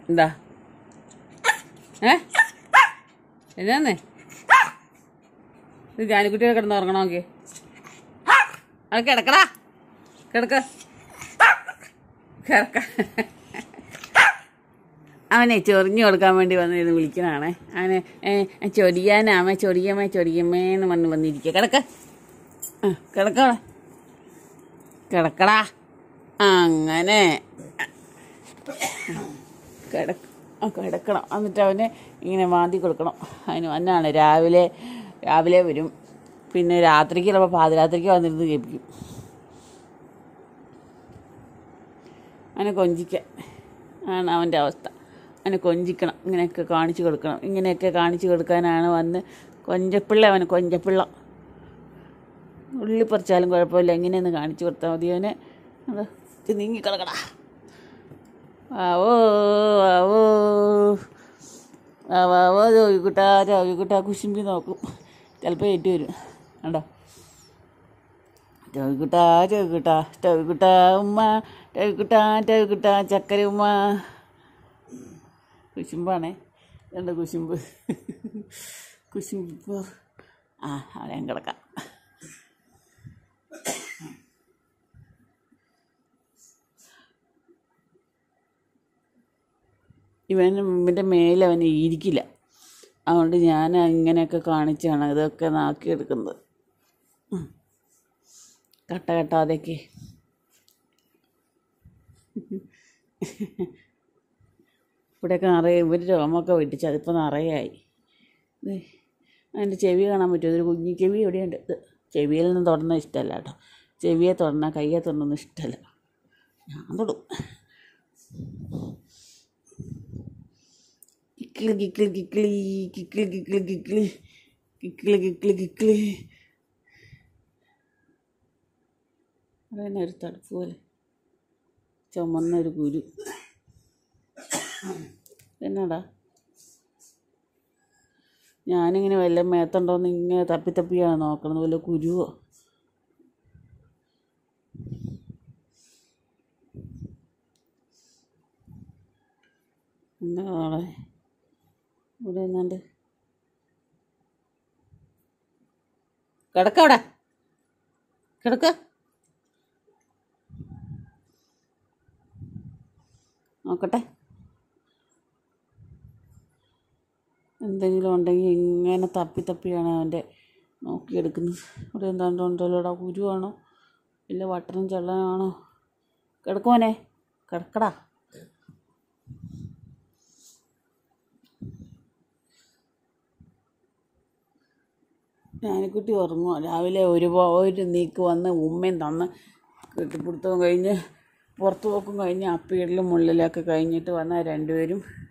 എന്താ എന്നാന്നേ ഇത് ജാനിക്കുട്ടികൾ കിടന്ന് ഉറങ്ങണമെങ്കിൽ അത് കിടക്കടാ കിടക്ക അവനെ ചൊറിഞ്ഞു കൊടുക്കാൻ വേണ്ടി വന്നിരുന്ന് വിളിക്കണാണേ. അവനെ ചൊരിയാനാമേ ചൊരിയമ്മേന്ന് പറഞ്ഞ് വന്നിരിക്കുക. കിടക്കടാ അങ്ങനെ കിടക്കണം. എന്നിട്ട് അവന് ഇങ്ങനെ മാന്തി കൊടുക്കണം. അതിന് വന്നാണ് രാവിലെ വരും. പിന്നെ രാത്രിക്ക് ചിലപ്പോൾ പാതിരാത്രിക്ക് വന്നിരുന്ന് കേൾപ്പിക്കും. അവനെ കൊഞ്ചിക്കാൻ ആണ് അവൻ്റെ അവസ്ഥ. അവനെ കൊഞ്ചിക്കണം, ഇങ്ങനെയൊക്കെ കാണിച്ചു കൊടുക്കണം. ഇങ്ങനെയൊക്കെ കാണിച്ചു കൊടുക്കാനാണ് വന്ന് അവന് കൊഞ്ചപ്പിള്ള. ഉള്ളി പറിച്ചാലും കുഴപ്പമില്ല, എങ്ങനെയൊന്ന് കാണിച്ചു കൊടുത്താൽ മതി. അവനെ അത് നീങ്ങി കിടക്കടാ. ആവോ ചോദിക്കൂട്ടാ കുശുമ്പി നോക്കും. ചിലപ്പോൾ ഏറ്റു വരും. കണ്ടോ ചോദിക്കൂട്ടാ ഉമ്മ ചോദിക്കൂട്ടാ ചക്കര ഉമ്മ. കുശുമ്പാണേ. രണ്ട് കുശുമ്പ്. അവനെ കിടക്കാം. ഇവൻ്റെ മേലെ അവന് ഇരിക്കില്ല. അതുകൊണ്ട് ഞാൻ ഇങ്ങനെയൊക്കെ കാണിച്ചാണ് ഇതൊക്കെ നാക്കിയെടുക്കുന്നത്. കെട്ടാതെയൊക്കെ ഇവിടെയൊക്കെ നിറയെ ഇവർ രോമൊക്കെ വെട്ടിച്ച് അതിപ്പോൾ നിറയായി. അതിൻ്റെ ചെവി കാണാൻ പറ്റും. ഇതൊരു കുഞ്ഞി ചെവി എവിടെയുണ്ട്. ഇത് ചെവിയിൽ നിന്ന് തൊടുന്നത് ഇഷ്ടമല്ല കേട്ടോ. ചെവിയെ തൊടണം, കയ്യെ തൊടണമെന്ന് ഇഷ്ടമല്ല. ഞാൻ തൊടും. കിക്കിളി അതന്നെ ഒരു തടുപ്പ് പോലെ ചുമന്നൊരു കുരു. എന്നാടാ ഞാനിങ്ങനെ വല്ല മേത്തുണ്ടോയെന്ന് ഇങ്ങനെ തപ്പിയാണ് നോക്കണത്. വല്ല കുരുവോ എന്താ ആളെ ഇവിടെ എന്നാണ്ട് കിടക്ക നോക്കട്ടെ. എന്തെങ്കിലും ഉണ്ടെങ്കിൽ ഇങ്ങനെ തപ്പിയാണ് അവൻ്റെ നോക്കിയെടുക്കുന്നത്. ഇവിടെ എന്താണ്ട് ഉണ്ടല്ലോടാ, കുരുവാണോ ഇല്ല വട്ടനും ചെള്ളനാണോ? കിടക്കുമോനെ കിടക്കടാ. ജാനിക്കുട്ടി ഉറങ്ങുക. രാവിലെ ഒരു നീക്ക് വന്ന് ഉമ്മയും തന്ന് കെട്ടിപ്പിടുത്തവും കഴിഞ്ഞ് പുറത്ത് പോക്കും കഴിഞ്ഞ് അപ്പീടലും മുള്ളിലൊക്കെ കഴിഞ്ഞിട്ട് വന്നാൽ രണ്ടുപേരും